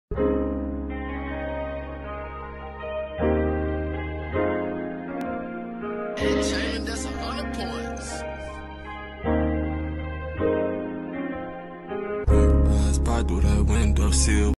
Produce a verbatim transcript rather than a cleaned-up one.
Entertainment, that's a hundred points. Pass by through that window sill.